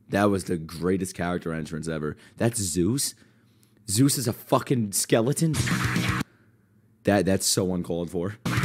That was the greatest character entrance ever. That's Zeus. Zeus is a fucking skeleton. That's so uncalled for.